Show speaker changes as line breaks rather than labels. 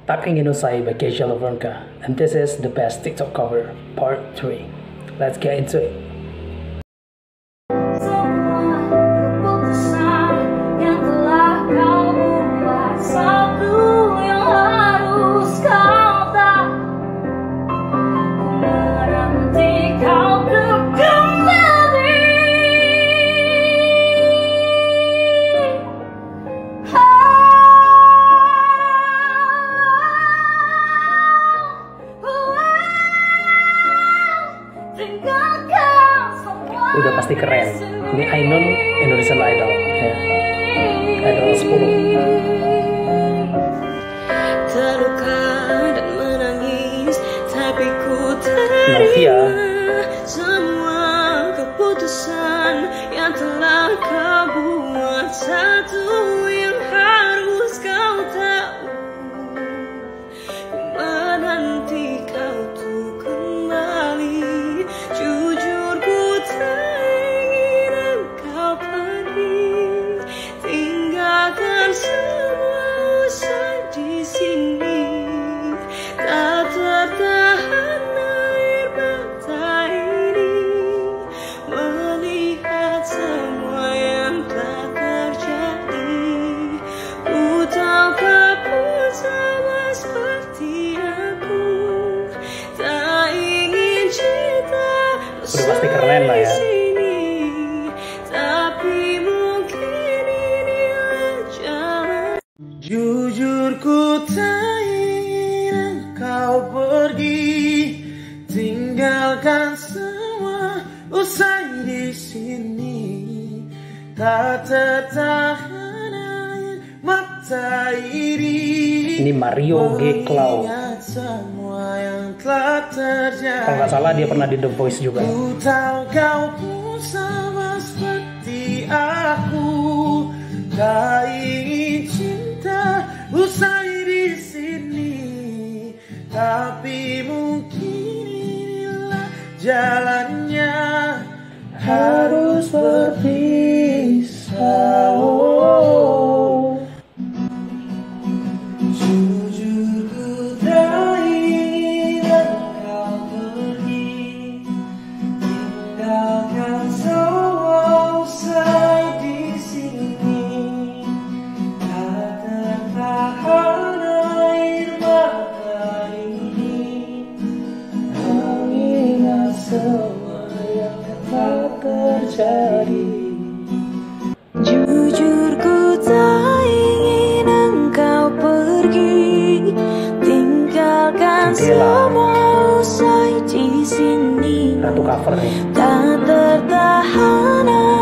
Tak Ingin Usai by Kesha Lavronka, and this is the best TikTok cover, part 3. Let's get into it. Udah pasti keren. Ini Ainun Indonesian Idol ya. Idol 10.
Terluka dan menangis, tapi ku terima
Novia.
semua keputusan yang telah kau buat. Satu yang harus kau tahu, ku menanti kau tuh kembali. Jujur ku tak ingin engkau pergi, tinggalkan semua usai di sini. Tak tertahan air mata ini melihat semua yang telah terjadi. Ku tahu kau pun sama seperti aku, tak ingin cinta
Udah pasti keren lah ya.
tapi mungkin inilah jalan.
Jujur ku tak ingin engkau pergi, tinggalkan semua usai di sini. Tak tertahan air mata ini.
Ini Mario G. Cloud.
Ingat semua yang telah terjadi.
Kalau nggak salah dia pernah di The Voice juga.
Ku tahu kau pun sama seperti aku, tak ingin cinta usai di sini. Tapi mungkin inilah jalannya, harus berpisah. Jujur ku tak ingin engkau pergi, tinggalkan semua usai di sini. Tak tertahan air mata ini mengingat semua yang telah terjadi.
Jujur ku tak ingin engkau pergi, tinggalkan
Jendela.
semua usai di sini.
Ratu cover nih.
Tak tertahan